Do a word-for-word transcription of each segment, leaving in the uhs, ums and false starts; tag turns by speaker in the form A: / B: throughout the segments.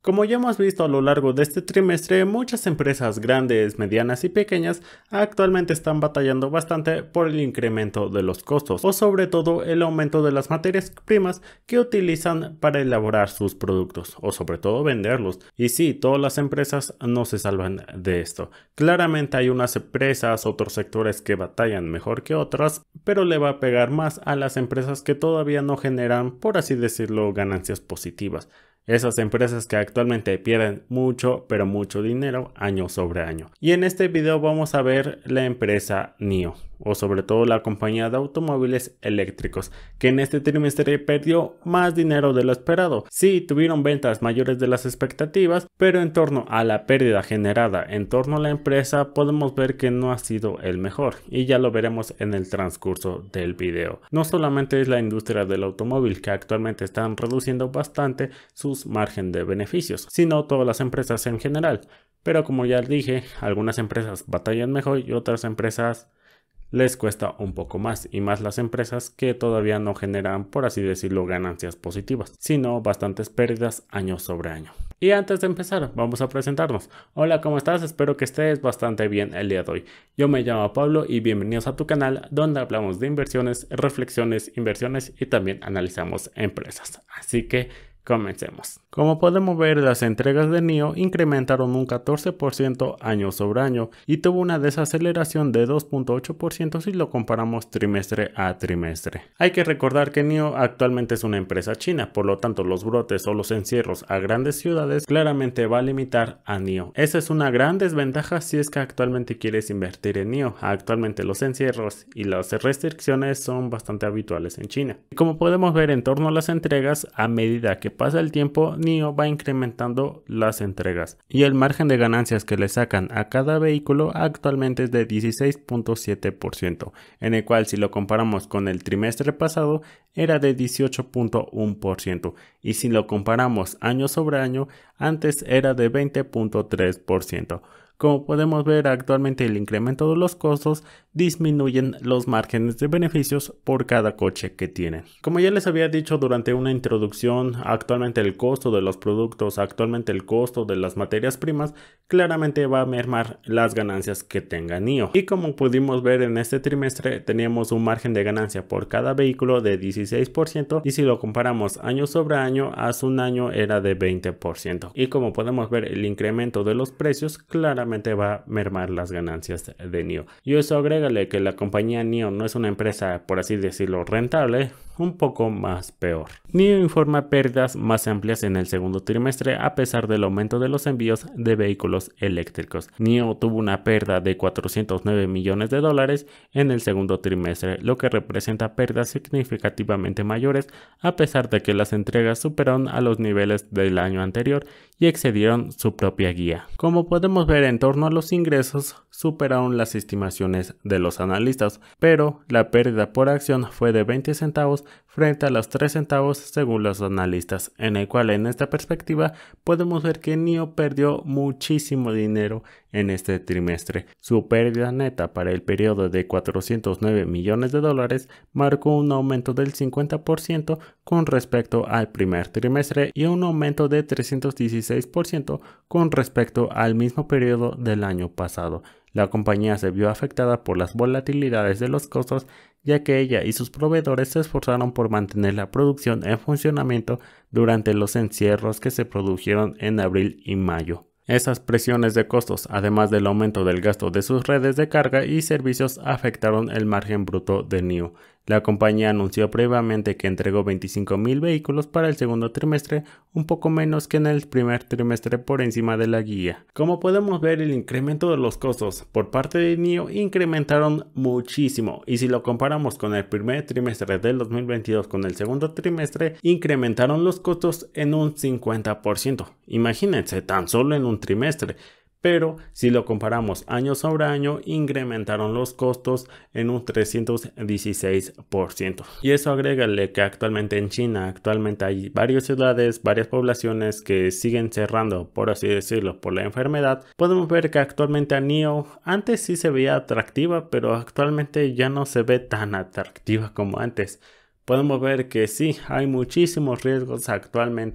A: Como ya hemos visto a lo largo de este trimestre, muchas empresas grandes, medianas y pequeñas actualmente están batallando bastante por el incremento de los costos o sobre todo el aumento de las materias primas que utilizan para elaborar sus productos o sobre todo venderlos. Y sí, todas las empresas no se salvan de esto. Claramente hay unas empresas, otros sectores que batallan mejor que otras, pero le va a pegar más a las empresas que todavía no generan, por así decirlo, ganancias positivas. Esas empresas que actualmente pierden mucho, pero mucho dinero año sobre año. Y en este video vamos a ver la empresa NIO, o sobre todo la compañía de automóviles eléctricos, que en este trimestre perdió más dinero de lo esperado. Sí, tuvieron ventas mayores de las expectativas, pero en torno a la pérdida generada en torno a la empresa podemos ver que no ha sido el mejor, y ya lo veremos en el transcurso del video. No solamente es la industria del automóvil que actualmente están reduciendo bastante su margen de beneficios, sino todas las empresas en general. Pero como ya dije, algunas empresas batallan mejor y otras empresas les cuesta un poco más, y más las empresas que todavía no generan, por así decirlo, ganancias positivas, sino bastantes pérdidas año sobre año. Y antes de empezar, vamos a presentarnos. Hola, ¿cómo estás? Espero que estés bastante bien el día de hoy. Yo me llamo Pablo y bienvenidos a tu canal donde hablamos de inversiones, reflexiones, inversiones y también analizamos empresas. Así que comencemos. Como podemos ver, las entregas de NIO incrementaron un catorce por ciento año sobre año y tuvo una desaceleración de dos punto ocho por ciento si lo comparamos trimestre a trimestre. Hay que recordar que NIO actualmente es una empresa china, por lo tanto los brotes o los encierros a grandes ciudades claramente va a limitar a NIO. Esa es una gran desventaja si es que actualmente quieres invertir en NIO. Actualmente los encierros y las restricciones son bastante habituales en China. Y como podemos ver en torno a las entregas, a medida que pasa el tiempo, NIO va incrementando las entregas y el margen de ganancias que le sacan a cada vehículo actualmente es de dieciséis punto siete por ciento, en el cual si lo comparamos con el trimestre pasado era de dieciocho punto uno por ciento, y si lo comparamos año sobre año antes era de veinte punto tres por ciento. Como podemos ver, actualmente el incremento de los costos disminuyen los márgenes de beneficios por cada coche que tienen. Como ya les había dicho durante una introducción, actualmente el costo de los productos, actualmente el costo de las materias primas, claramente va a mermar las ganancias que tenga NIO. Y como pudimos ver en este trimestre, teníamos un margen de ganancia por cada vehículo de dieciséis por ciento, y si lo comparamos año sobre año, hace un año era de veinte por ciento. Y como podemos ver, el incremento de los precios claramente va a mermar las ganancias de NIO. Y eso agrégale que la compañía NIO no es una empresa, por así decirlo, rentable, un poco más peor. NIO informa pérdidas más amplias en el segundo trimestre a pesar del aumento de los envíos de vehículos eléctricos. NIO tuvo una pérdida de cuatrocientos nueve millones de dólares en el segundo trimestre, lo que representa pérdidas significativamente mayores a pesar de que las entregas superaron a los niveles del año anterior y excedieron su propia guía. Como podemos ver, en torno a los ingresos superaron las estimaciones de los analistas, pero la pérdida por acción fue de veinte centavos frente a los tres centavos según los analistas, en el cual en esta perspectiva podemos ver que NIO perdió muchísimo dinero en este trimestre. Su pérdida neta para el periodo de cuatrocientos nueve millones de dólares marcó un aumento del cincuenta por ciento con respecto al primer trimestre y un aumento de trescientos dieciséis por ciento con respecto al mismo periodo del año pasado. La compañía se vio afectada por las volatilidades de los costos, ya que ella y sus proveedores se esforzaron por mantener la producción en funcionamiento durante los encierros que se produjeron en abril y mayo. Esas presiones de costos, además del aumento del gasto de sus redes de carga y servicios, afectaron el margen bruto de NIO. La compañía anunció previamente que entregó veinticinco mil vehículos para el segundo trimestre, un poco menos que en el primer trimestre por encima de la guía. Como podemos ver, el incremento de los costos por parte de NIO incrementaron muchísimo, y si lo comparamos con el primer trimestre del dos mil veintidós con el segundo trimestre, incrementaron los costos en un cincuenta por ciento. Imagínense, tan solo en un trimestre. Pero si lo comparamos año sobre año, incrementaron los costos en un trescientos dieciséis por ciento. Y eso agrégale que actualmente en China, actualmente hay varias ciudades, varias poblaciones que siguen cerrando, por así decirlo, por la enfermedad. Podemos ver que actualmente a NIO antes sí se veía atractiva, pero actualmente ya no se ve tan atractiva como antes. Podemos ver que sí, hay muchísimos riesgos actualmente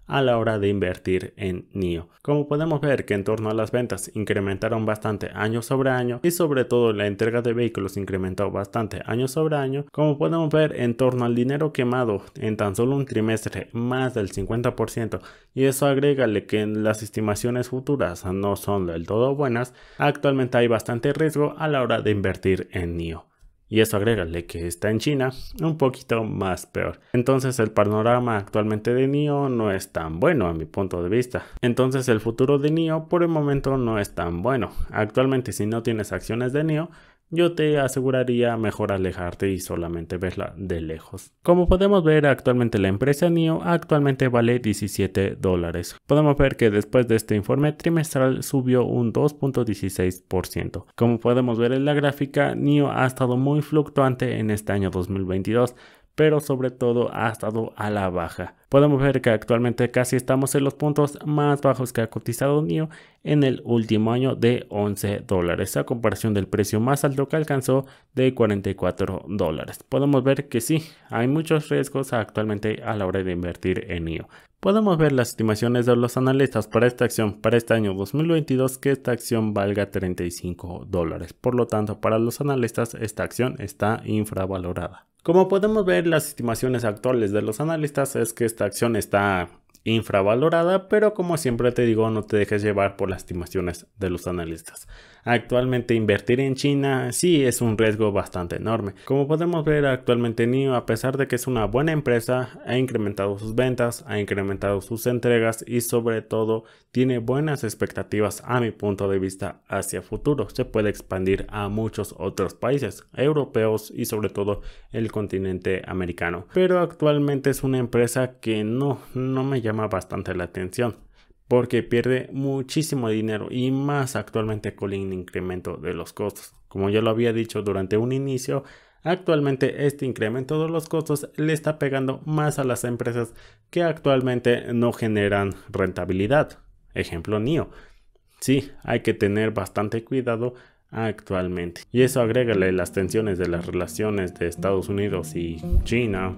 A: a la hora de invertir en N I O. Como podemos ver que en torno a las ventas incrementaron bastante año sobre año y sobre todo la entrega de vehículos incrementó bastante año sobre año, como podemos ver en torno al dinero quemado en tan solo un trimestre más del cincuenta por ciento, y eso agrégale que las estimaciones futuras no son del todo buenas, actualmente hay bastante riesgo a la hora de invertir en N I O. Y eso agrégale que está en China, un poquito más peor. Entonces el panorama actualmente de N I O no es tan bueno a mi punto de vista. Entonces el futuro de N I O por el momento no es tan bueno. Actualmente si no tienes acciones de N I O, yo te aseguraría mejor alejarte y solamente verla de lejos. Como podemos ver, actualmente la empresa N I O actualmente vale diecisiete dólares. Podemos ver que después de este informe trimestral subió un dos punto dieciséis por ciento. Como podemos ver en la gráfica, N I O ha estado muy fluctuante en este año dos mil veintidós, pero sobre todo ha estado a la baja. Podemos ver que actualmente casi estamos en los puntos más bajos que ha cotizado N I O en el último año de once dólares, a comparación del precio más alto que alcanzó de cuarenta y cuatro dólares. Podemos ver que sí, hay muchos riesgos actualmente a la hora de invertir en N I O. Podemos ver las estimaciones de los analistas para esta acción para este año dos mil veintidós, que esta acción valga treinta y cinco dólares. Por lo tanto, para los analistas esta acción está infravalorada. Como podemos ver, las estimaciones actuales de los analistas es que esta acción está infravalorada, pero como siempre te digo, no te dejes llevar por las estimaciones de los analistas. Actualmente invertir en China sí es un riesgo bastante enorme. Como podemos ver, actualmente N I O, a pesar de que es una buena empresa, ha incrementado sus ventas, ha incrementado sus entregas y sobre todo tiene buenas expectativas a mi punto de vista hacia futuro. Se puede expandir a muchos otros países europeos y sobre todo el continente americano. Pero actualmente es una empresa que no, no me llama bastante la atención, porque pierde muchísimo dinero y más actualmente con el incremento de los costos. Como ya lo había dicho durante un inicio, actualmente este incremento de los costos le está pegando más a las empresas que actualmente no generan rentabilidad. Ejemplo, N I O. Sí, hay que tener bastante cuidado actualmente. Y eso agrégale las tensiones de las relaciones de Estados Unidos y China,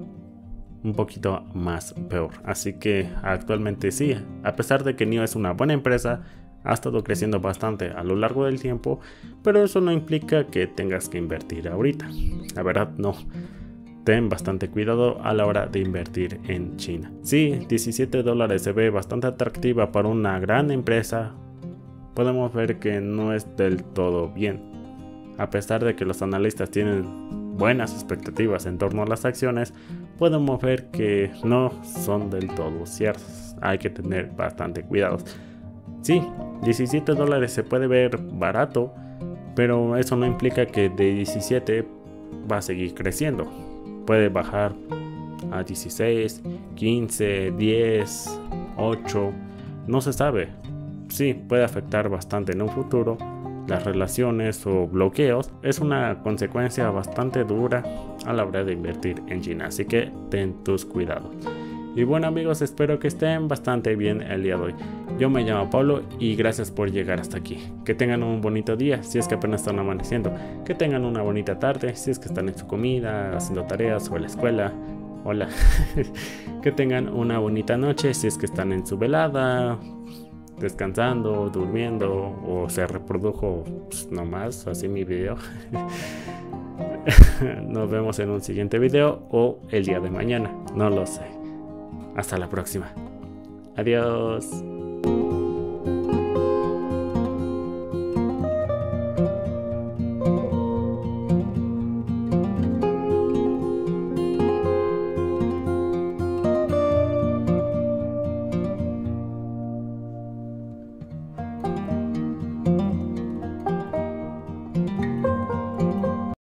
A: un poquito más peor. Así que actualmente sí, a pesar de que N I O es una buena empresa, ha estado creciendo bastante a lo largo del tiempo, pero eso no implica que tengas que invertir ahorita. La verdad no. Ten bastante cuidado a la hora de invertir en China. Sí, diecisiete dólares se ve bastante atractiva para una gran empresa. Podemos ver que no es del todo bien. A pesar de que los analistas tienen buenas expectativas en torno a las acciones, podemos ver que no son del todo ciertas. Hay que tener bastante cuidado. Sí, diecisiete dólares se puede ver barato, pero eso no implica que de diecisiete va a seguir creciendo. Puede bajar a dieciséis, quince, diez, ocho, no se sabe. Sí, puede afectar bastante en un futuro. Las relaciones o bloqueos es una consecuencia bastante dura a la hora de invertir en China, así que ten tus cuidados. Y bueno amigos, espero que estén bastante bien el día de hoy. Yo me llamo Pablo y gracias por llegar hasta aquí. Que tengan un bonito día si es que apenas están amaneciendo. Que tengan una bonita tarde si es que están en su comida, haciendo tareas o en la escuela. Hola. Que tengan una bonita noche si es que están en su velada, descansando, durmiendo o se reprodujo pues, nomás así mi video. Nos vemos en un siguiente video o el día de mañana, no lo sé. Hasta la próxima. Adiós.